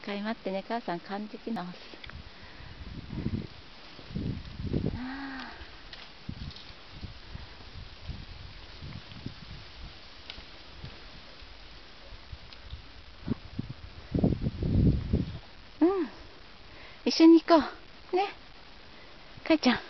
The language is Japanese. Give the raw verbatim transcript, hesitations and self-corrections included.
回待ってね、母さん漢字直す。あーうん、一緒に行こうね、かいちゃん。